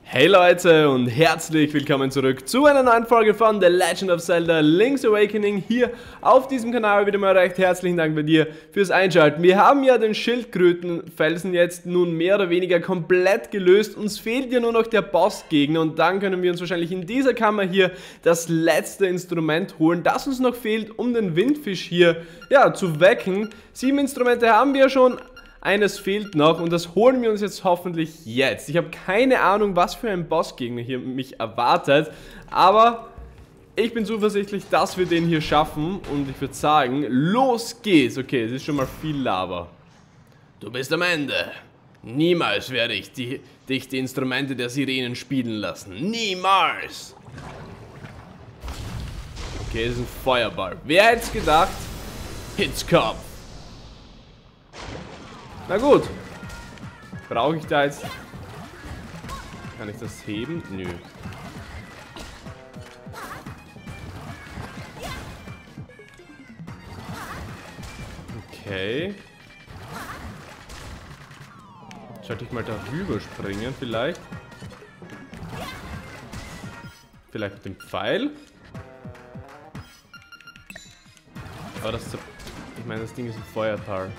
Hey Leute und herzlich willkommen zurück zu einer neuen Folge von The Legend of Zelda Link's Awakening hier auf diesem Kanal. Wieder mal recht herzlichen Dank bei dir fürs Einschalten. Wir haben ja den Schildkrötenfelsen jetzt nun mehr oder weniger komplett gelöst. Uns fehlt ja nur noch der Bossgegner und dann können wir uns wahrscheinlich in dieser Kammer hier das letzte Instrument holen, das uns noch fehlt, um den Windfisch hier zu wecken. 7 Instrumente haben wir schon. Eines fehlt noch und das holen wir uns jetzt hoffentlich jetzt. Ich habe keine Ahnung, was für ein Bossgegner hier mich erwartet, aber ich bin zuversichtlich, dass wir den hier schaffen und ich würde sagen, los geht's. Okay, es ist schon mal viel Lava. Du bist am Ende. Niemals werde ich dich die Instrumente der Sirenen spielen lassen. Niemals. Okay, es ist ein Feuerball. Wer hätte es gedacht? Hitzkopf. Na gut. Brauche ich da jetzt... Kann ich das heben? Nö. Okay. Sollte ich mal darüber springen vielleicht? Vielleicht mit dem Pfeil? Aber das ist... Ich meine, das Ding ist ein Feuertal.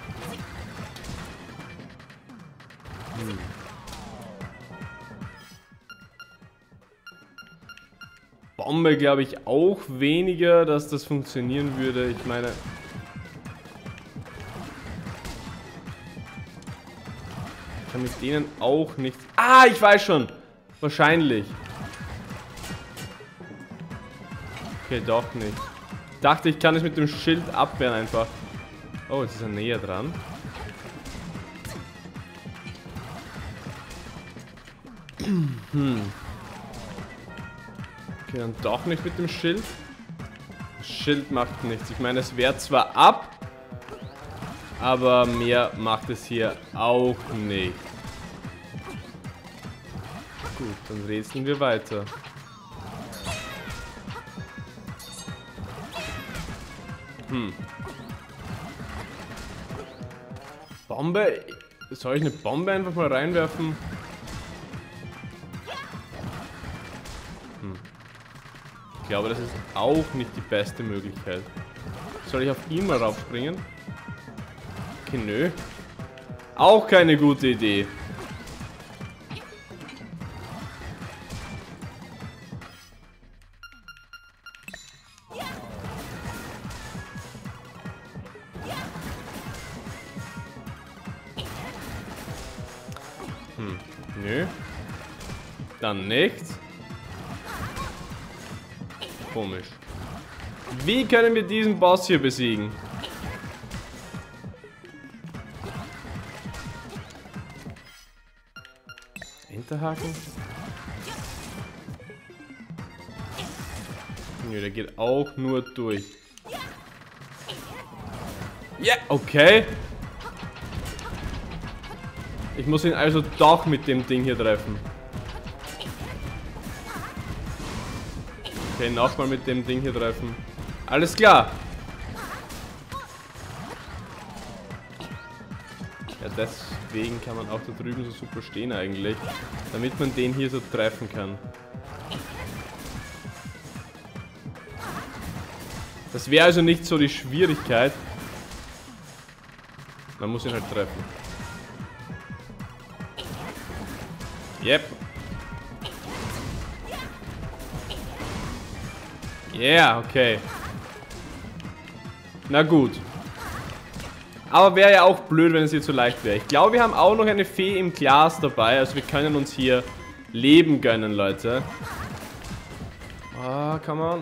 Bombe glaube ich auch weniger, dass das funktionieren würde. Ich meine... Ich kann mit denen auch nicht... Ah, ich weiß schon! Wahrscheinlich. Okay, doch nicht. Ich dachte, ich kann es mit dem Schild abwehren einfach. Oh, jetzt ist er näher dran. Okay, dann doch nicht mit dem Schild. Das Schild macht nichts. Ich meine, es wehrt zwar ab, aber mehr macht es hier auch nicht. Gut, dann rätseln wir weiter. Bombe? Soll ich eine Bombe einfach mal reinwerfen? Ich glaube, das ist auch nicht die beste Möglichkeit. Soll ich auf ihn mal raufspringen? Okay, nö. Auch keine gute Idee. Nö. Dann nichts. Komisch. Wie können wir diesen Boss hier besiegen? Hinterhaken? Nö, der geht auch nur durch. Ja, okay. Ich muss ihn also doch mit dem Ding hier treffen. Okay, nochmal mit dem Ding hier treffen. Alles klar. Ja, deswegen kann man auch da drüben so super stehen eigentlich. Damit man den hier so treffen kann. Das wäre also nicht so die Schwierigkeit. Man muss ihn halt treffen. Yep. Ja, yeah, okay. Na gut. Aber wäre ja auch blöd, wenn es hier zu leicht wäre. Ich glaube, wir haben auch noch eine Fee im Glas dabei. Also wir können uns hier Leben gönnen, Leute. Ah, come on.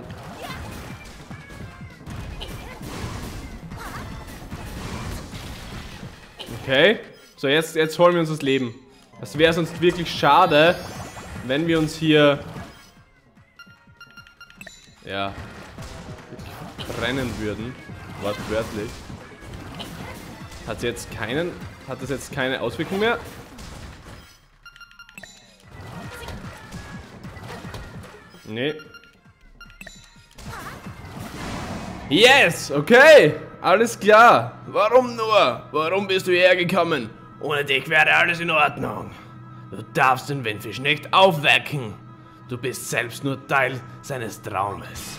Okay. So, jetzt holen wir uns das Leben. Das wäre sonst wirklich schade, wenn wir uns hier... Ja, wirklich brennen würden, wortwörtlich. Hat das jetzt keine Auswirkung mehr? Nee. Yes, okay, alles klar. Warum nur? Warum bist du hierher gekommen? Ohne dich wäre alles in Ordnung. Du darfst den Windfisch nicht aufwecken. Du bist selbst nur Teil seines Traumes.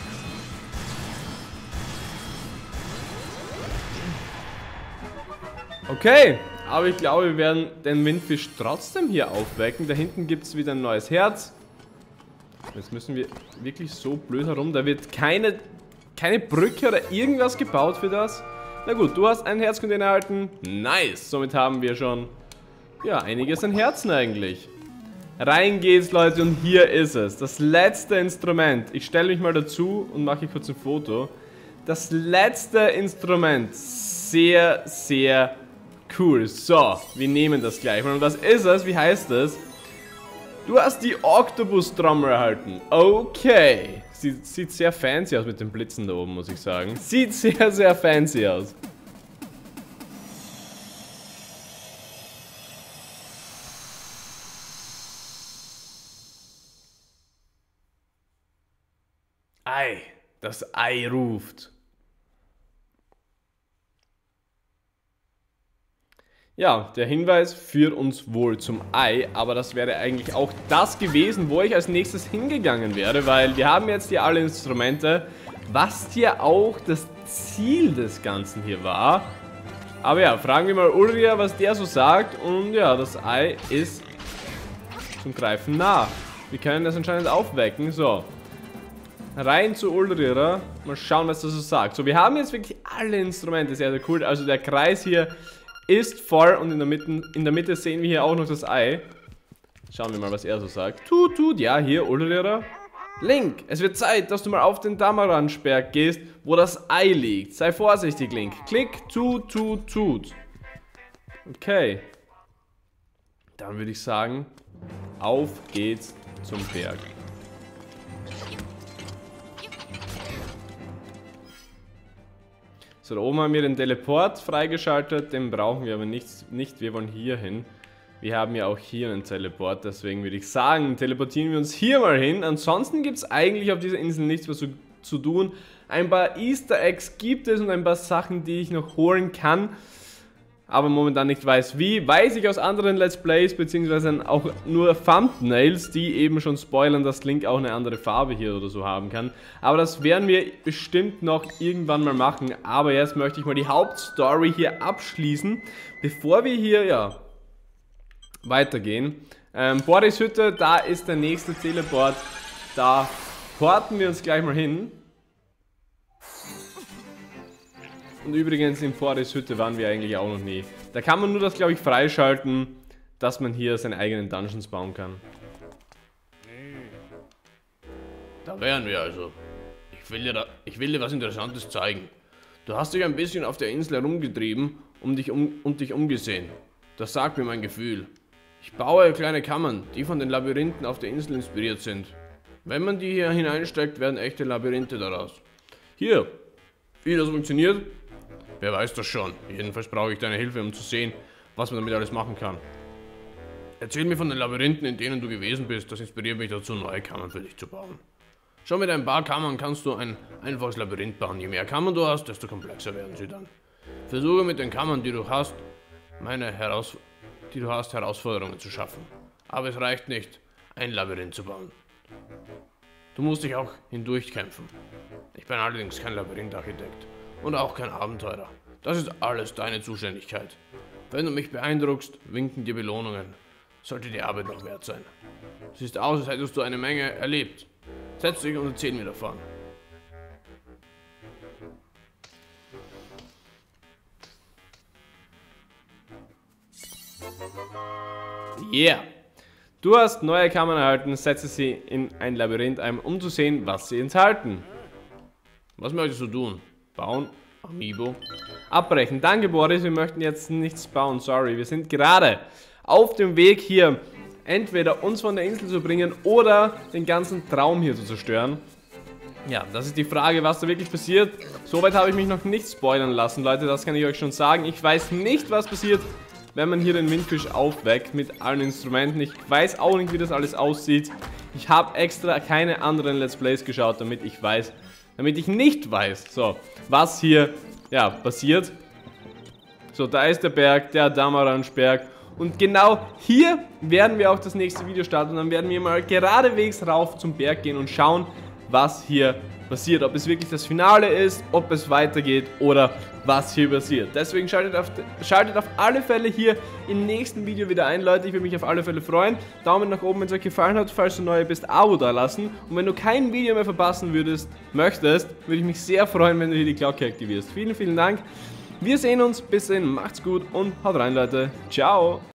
Okay, aber ich glaube, wir werden den Windfisch trotzdem hier aufwecken. Da hinten gibt es wieder ein neues Herz. Jetzt müssen wir wirklich so blöd herum. Da wird keine Brücke oder irgendwas gebaut für das. Na gut, du hast einen Herzcontainer erhalten. Nice, somit haben wir schon, ja, einiges an Herzen eigentlich. Rein geht's, Leute, und hier ist es. Das letzte Instrument. Ich stelle mich mal dazu und mache hier kurz ein Foto. Das letzte Instrument. Sehr, sehr cool. So, wir nehmen das gleich mal. Und was ist es? Wie heißt es? Du hast die Octopus-Trommel erhalten. Okay. Sieht sehr fancy aus mit den Blitzen da oben, muss ich sagen. Sieht sehr, sehr fancy aus. Ei, das Ei ruft. Ja, der Hinweis führt uns wohl zum Ei, aber das wäre eigentlich auch das gewesen, wo ich als nächstes hingegangen wäre, weil wir haben jetzt hier alle Instrumente, was hier auch das Ziel des Ganzen hier war. Aber ja, fragen wir mal Ulrich, was der so sagt, und ja, das Ei ist zum Greifen nah. Wir können das anscheinend aufwecken, so. Rein zu Ulrich, mal schauen, was das so sagt. So, wir haben jetzt wirklich alle Instrumente, sehr, sehr cool, also der Kreis hier ist voll und in der Mitte sehen wir hier auch noch das Ei. Schauen wir mal, was er so sagt. Tut, ja, hier, Ulrich. Link, es wird Zeit, dass du mal auf den Damaranchberg gehst, wo das Ei liegt. Sei vorsichtig, Link. Klick, tut. Okay. Dann würde ich sagen, auf geht's zum Berg. So, da oben haben wir den Teleport freigeschaltet, den brauchen wir aber nicht, wir wollen hier hin. Wir haben ja auch hier einen Teleport, deswegen würde ich sagen, teleportieren wir uns hier mal hin. Ansonsten gibt es eigentlich auf dieser Insel nichts mehr zu tun. Ein paar Easter Eggs gibt es und ein paar Sachen, die ich noch holen kann, aber momentan nicht weiß wie. Weiß ich aus anderen Let's Plays, beziehungsweise auch nur Thumbnails, die eben schon spoilern, dass Link auch eine andere Farbe hier oder so haben kann. Aber das werden wir bestimmt noch irgendwann mal machen. Aber jetzt möchte ich mal die Hauptstory hier abschließen, bevor wir hier, ja, weitergehen. Boris Hütte, da ist der nächste Teleport. Da porten wir uns gleich mal hin. Und übrigens in Boris Hütte waren wir eigentlich auch noch nie. Da kann man nur das, glaube ich, freischalten, dass man hier seine eigenen Dungeons bauen kann. Da wären wir also. Ich will dir was Interessantes zeigen. Du hast dich ein bisschen auf der Insel herumgetrieben und dich umgesehen. Das sagt mir mein Gefühl. Ich baue kleine Kammern, die von den Labyrinthen auf der Insel inspiriert sind. Wenn man die hier hineinsteckt, werden echte Labyrinthe daraus. Hier, wie das funktioniert? Wer weiß das schon. Jedenfalls brauche ich deine Hilfe, um zu sehen, was man damit alles machen kann. Erzähl mir von den Labyrinthen, in denen du gewesen bist. Das inspiriert mich dazu, neue Kammern für dich zu bauen. Schon mit ein paar Kammern kannst du ein einfaches Labyrinth bauen. Je mehr Kammern du hast, desto komplexer werden sie dann. Versuche mit den Kammern, die du hast, Herausforderungen zu schaffen. Aber es reicht nicht, ein Labyrinth zu bauen. Du musst dich auch hindurchkämpfen. Ich bin allerdings kein Labyrintharchitekt und auch kein Abenteurer. Das ist alles deine Zuständigkeit. Wenn du mich beeindruckst, winken dir Belohnungen. Sollte die Arbeit noch wert sein. Es sieht aus, als hättest du eine Menge erlebt. Setz dich und erzähl mir davon. Yeah! Du hast neue Kammern erhalten, setze sie in ein Labyrinth ein, um zu sehen, was sie enthalten. Was möchtest du tun? Bauen? Amiibo? Abbrechen. Danke, Boris, wir möchten jetzt nichts bauen, sorry. Wir sind gerade auf dem Weg hier, entweder uns von der Insel zu bringen oder den ganzen Traum hier zu zerstören. Ja, das ist die Frage, was da wirklich passiert. Soweit habe ich mich noch nicht spoilern lassen, Leute, das kann ich euch schon sagen. Ich weiß nicht, was passiert, wenn man hier den Windfisch aufweckt mit allen Instrumenten. Ich weiß auch nicht, wie das alles aussieht. Ich habe extra keine anderen Let's Plays geschaut, damit ich nicht weiß, so, was hier, ja, passiert. So, da ist der Berg, der Damaranchberg. Und genau hier werden wir auch das nächste Video starten. Und dann werden wir mal geradewegs rauf zum Berg gehen und schauen, was hier passiert. Ob es wirklich das Finale ist, ob es weitergeht oder was hier passiert. Deswegen schaltet auf alle Fälle hier im nächsten Video wieder ein, Leute. Ich würde mich auf alle Fälle freuen. Daumen nach oben, wenn es euch gefallen hat. Falls du neu bist, Abo da lassen. Und wenn du kein Video mehr verpassen möchtest, würde ich mich sehr freuen, wenn du hier die Glocke aktivierst. Vielen, vielen Dank. Wir sehen uns. Bis dahin, macht's gut und haut rein, Leute. Ciao.